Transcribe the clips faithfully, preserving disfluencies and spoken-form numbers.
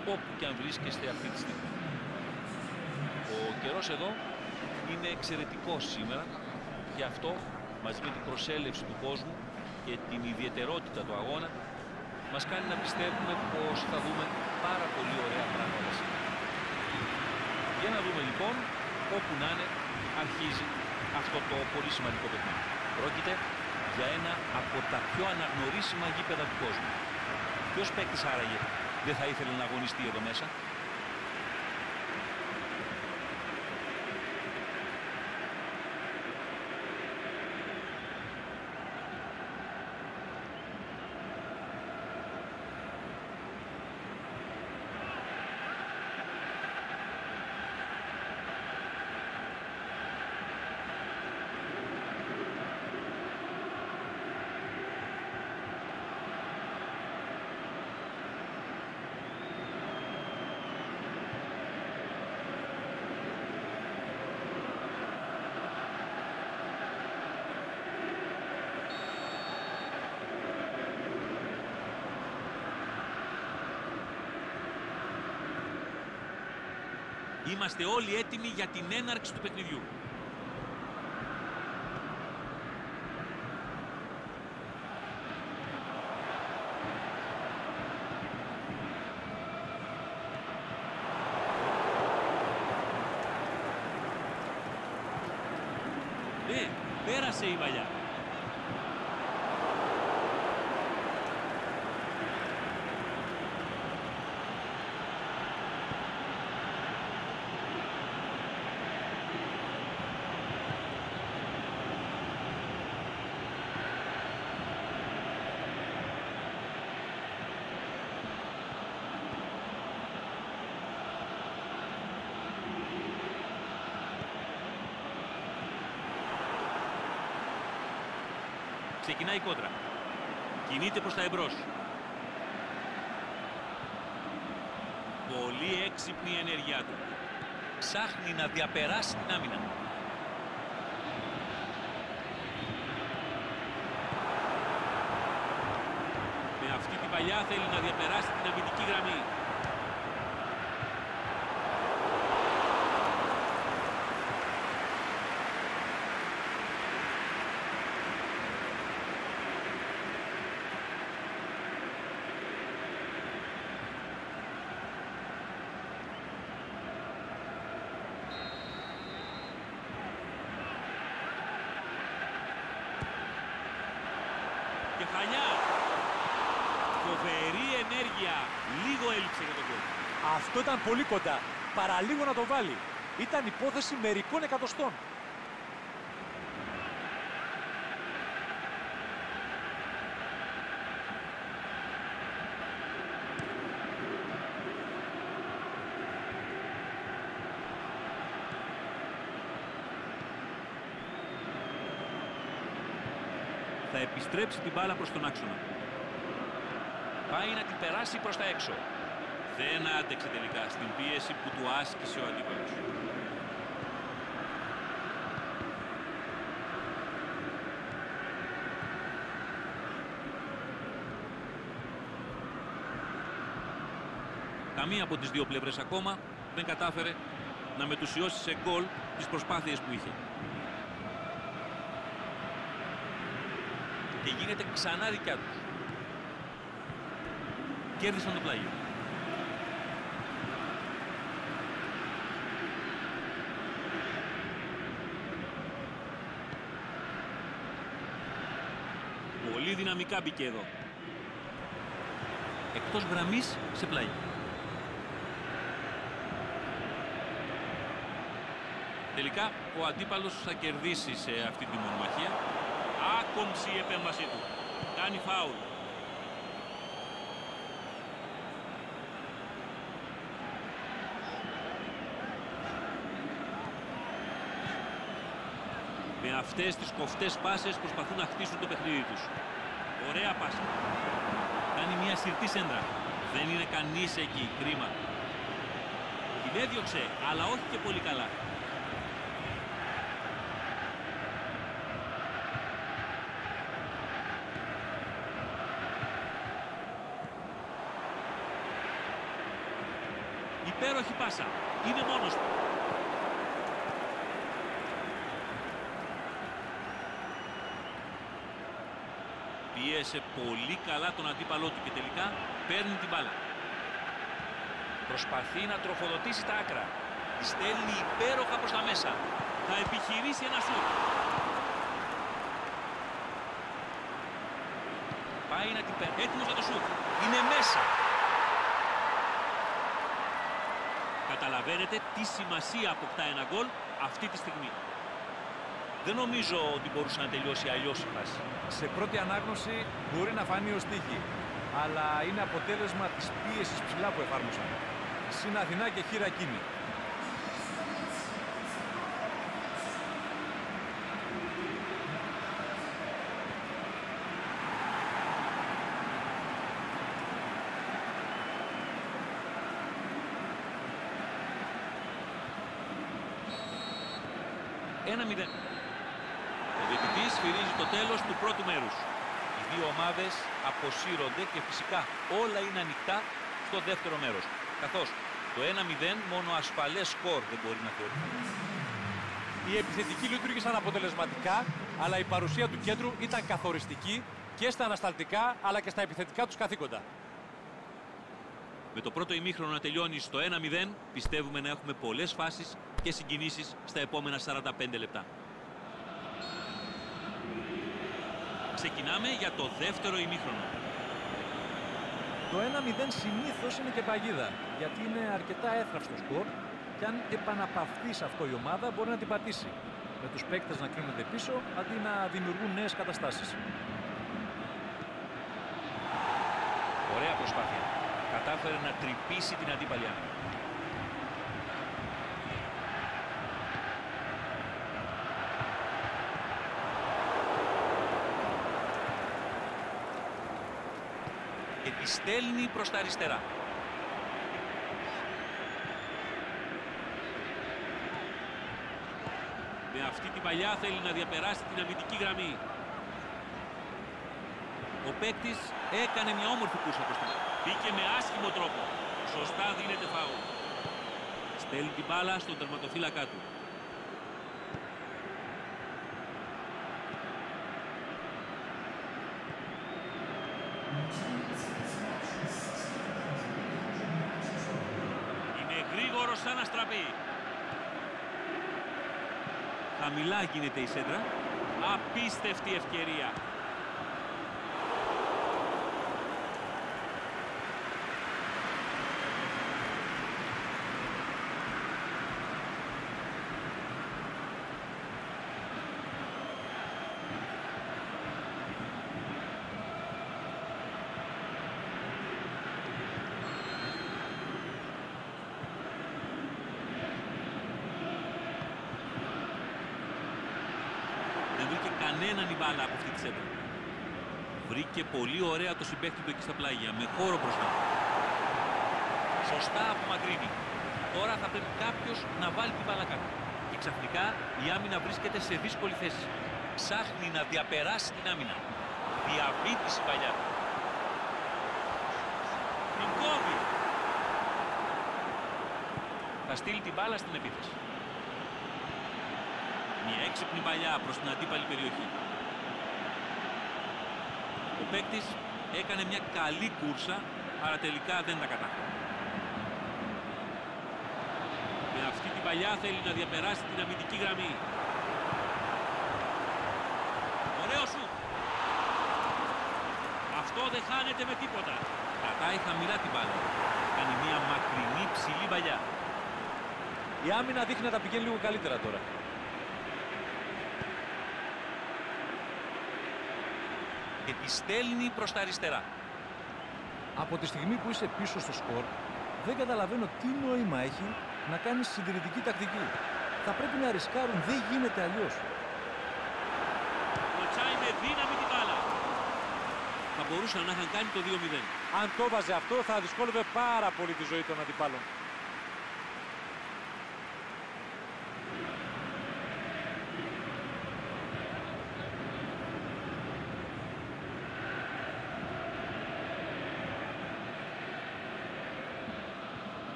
όπου και αν βρίσκεστε αυτή τη στιγμή. Ο καιρός εδώ είναι εξαιρετικός σήμερα, γι' αυτό μαζί με την προσέλευση του κόσμου και την ιδιαιτερότητα του αγώνα μας κάνει να πιστεύουμε πως θα δούμε πάρα πολύ ωραία πράγματα σήμερα. Για να δούμε λοιπόν, όπου να είναι, αρχίζει αυτό το πολύ σημαντικό παιχνίδι. Πρόκειται για ένα από τα πιο αναγνωρίσιμα γήπεδα του κόσμου. Ποιος παίκτης άραγε δεν θα ήθελε να αγωνιστεί εδώ μέσα? Είμαστε όλοι έτοιμοι για την έναρξη του παιχνιδιού. Ναι, πέρασε η παλιά. Ξεκινάει η κόντρα. Κινείται προς τα εμπρός. Πολύ έξυπνη η ενέργειά του. Ψάχνει να διαπεράσει την άμυνα. Με αυτή την παλιά θέλει να διαπεράσει την αμυντική γραμμή. Κεφαλιά. Φοβερή ενέργεια. Λίγο έλειψε για τον γκολ. Αυτό ήταν πολύ κοντά. Παραλίγο να το βάλει. Ήταν υπόθεση μερικών εκατοστών. Θα επιστρέψει την μπάλα προς τον άξονα. Πάει να την περάσει προς τα έξω. Δεν άντεξε τελικά στην πίεση που του άσκησε ο αντίπαλος. Καμία από τις δύο πλευρές ακόμα δεν κατάφερε να μετουσιώσει σε γκολ τις προσπάθειες που είχε. Και γίνεται ξανά δικιά τους. Κέρδισαν το πλάγιο. Πολύ δυναμικά μπήκε εδώ. Εκτός γραμμής σε πλάγιο. Τελικά ο αντίπαλος θα κερδίσει σε αυτή τη μονομαχία. Άκομψη η επέμβασή του. Κάνει φάουλ. Με αυτές τις κοφτές πάσες προσπαθούν να χτίσουν το παιχνίδι τους. Ωραία πάσα. Κάνει μια συρτή σέντρα. Δεν είναι κανείς εκεί. Κρίμα. Την έδιωξε, αλλά όχι και πολύ καλά. Υπέροχη πάσα. Είναι μόνος του. Πίεσε πολύ καλά τον αντίπαλό του και τελικά παίρνει την μπάλα. Προσπαθεί να τροφοδοτήσει τα άκρα. Τη στέλνει υπέροχα προς τα μέσα. Θα επιχειρήσει ένα σουτ. Πάει να την παίρνει. Έτοιμος για το σουτ. Είναι μέσα. Καταλαβαίνετε τι σημασία αποκτά ένα γκολ αυτή τη στιγμή. Δεν νομίζω ότι μπορούσε να τελειώσει αλλιώς η φάση. Σε πρώτη ανάγνωση μπορεί να φανεί ως τύχη, αλλά είναι αποτέλεσμα της πίεσης ψηλά που εφάρμοσαν. Συν Αθηνά και χείρα εκείνη. ένα μηδέν. Ο διαιτητής σφυρίζει το τέλος του πρώτου μέρους. Οι δύο ομάδες αποσύρονται και φυσικά όλα είναι ανοιχτά στο δεύτερο μέρος. Καθώς το ένα μηδέν μόνο ασφαλές σκορ δεν μπορεί να θεωρηθεί. Οι επιθετικοί λειτουργήσαν αποτελεσματικά, αλλά η παρουσία του κέντρου ήταν καθοριστική και στα ανασταλτικά αλλά και στα επιθετικά τους καθήκοντα. Με το πρώτο ημίχρονο να τελειώνει στο ένα μηδέν, πιστεύουμε να έχουμε πολλές φάσεις και συγκινήσεις στα επόμενα σαράντα πέντε λεπτά. Ξεκινάμε για το δεύτερο ημίχρονο. Το ένα μηδέν συνήθως είναι και παγίδα, γιατί είναι αρκετά έθραυστο σκορ και αν επαναπαυθεί σε αυτό η ομάδα μπορεί να την πατήσει. Με τους παίκτες να κρίνονται πίσω αντί να δημιουργούν νέες καταστάσεις. Ωραία προσπάθεια. Κατάφερε να τρυπήσει την αντίπαλη άμυνα. Και τη στέλνει προς τα αριστερά. Με αυτή την παλιά θέλει να διαπεράσει την αμυντική γραμμή. Ο παίκτης έκανε μια όμορφη κούρσα προς την. Μπήκε με άσχημο τρόπο. Σωστά δίνεται φάουλ. Στέλνει την μπάλα στον τερματοφύλακά του. Είναι γρήγορος σαν αστραπή. Χαμηλά γίνεται η σέντρα. Απίστευτη ευκαιρία. Δεν βρήκε κανέναν η μπάλα από αυτή τη σέντρα. Βρήκε πολύ ωραία το συμπαίχτη του εκεί στα πλάγια, με χώρο μπροστά. Σωστά απομακρύνει. Τώρα θα πρέπει κάποιος να βάλει την μπάλα κάτω. Και ξαφνικά η άμυνα βρίσκεται σε δύσκολη θέση. Ψάχνει να διαπεράσει την άμυνα. Διαβήτηση παλιά. Την κόβει. Θα στείλει την μπάλα στην επίθεση. Μια έξυπνη παλιά προς την αντίπαλη περιοχή. Ο παίκτης έκανε μια καλή κούρσα, αλλά τελικά δεν τα κατάφερε. Με αυτή την παλιά θέλει να διαπεράσει την αμυντική γραμμή. Ωραίο σου. Αυτό δεν χάνεται με τίποτα. Κρατάει χαμηλά την μπάλα. Κάνει μια μακρινή ψηλή παλιά. Η άμυνα δείχνει να τα πηγαίνει λίγο καλύτερα τώρα. Και τη στέλνει προς τα αριστερά. Από τη στιγμή που είσαι πίσω στο σκορ, δεν καταλαβαίνω τι νόημα έχει να κάνεις συντηρητική τακτική. Θα πρέπει να ρισκάρουν, δεν γίνεται αλλιώς. Κλωτσάει με δύναμη την μπάλα. Θα μπορούσαν να είχαν κάνει το δύο μηδέν. Αν το βάζε αυτό θα δυσκόλευε πάρα πολύ τη ζωή των αντιπάλων.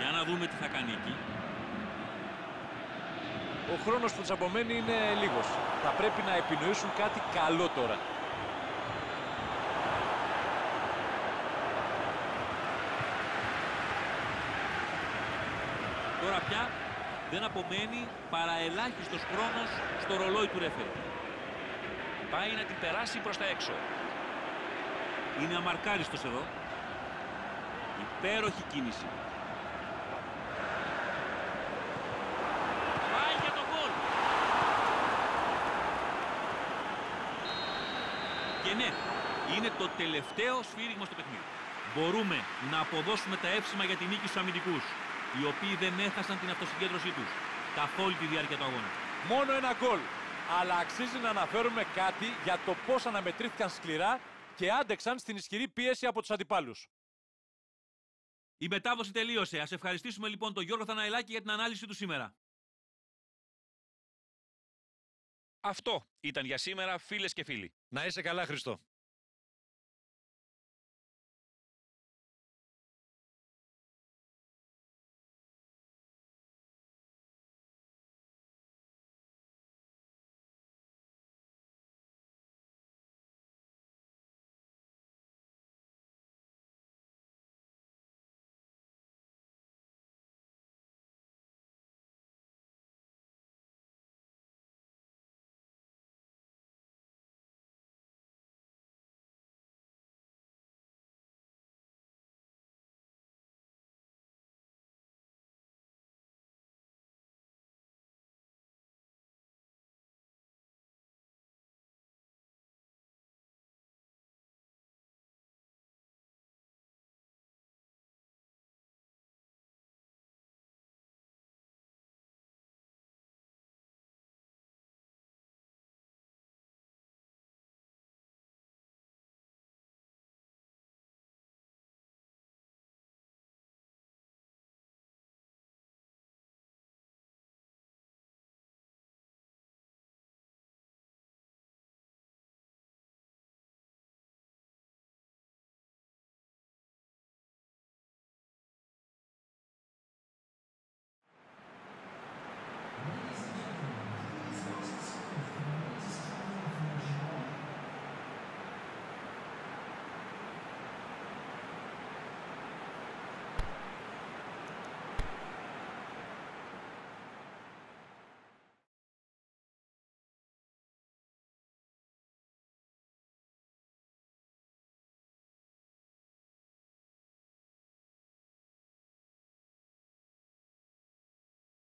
Για να δούμε τι θα κάνει εκεί. Ο χρόνος που τους απομένει είναι λίγος. Θα πρέπει να επινοήσουν κάτι καλό τώρα. Τώρα πια δεν απομένει παρά ελάχιστος χρόνος στο ρολόι του ρεφέρι. Πάει να την περάσει προς τα έξω. Είναι αμαρκάριστος εδώ. Υπέροχη κίνηση. Πάει για το γκολ. Και ναι, είναι το τελευταίο σφύριγμα στο παιχνίδι. Μπορούμε να αποδώσουμε τα εύσημα για τη νίκη στους αμυντικούς, οι οποίοι δεν έχασαν την αυτοσυγκέντρωσή τους καθ' όλη τη διάρκεια του αγώνα. Μόνο ένα γκολ. Αλλά αξίζει να αναφέρουμε κάτι για το πώς αναμετρήθηκαν σκληρά και άντεξαν στην ισχυρή πίεση από τους αντιπάλους. Η μετάδοση τελείωσε. Ας ευχαριστήσουμε λοιπόν τον Γιώργο Θαναηλάκη για την ανάλυση του σήμερα. Αυτό ήταν για σήμερα, φίλες και φίλοι. Να είσαι καλά, Χριστό.